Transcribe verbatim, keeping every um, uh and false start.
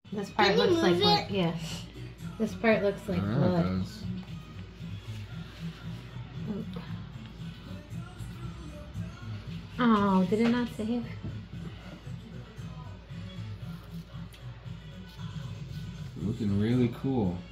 This part Can you looks like move blood. it? Yeah. This part looks like Yeah, it blood. does. Oh, did it not save? Looking really cool.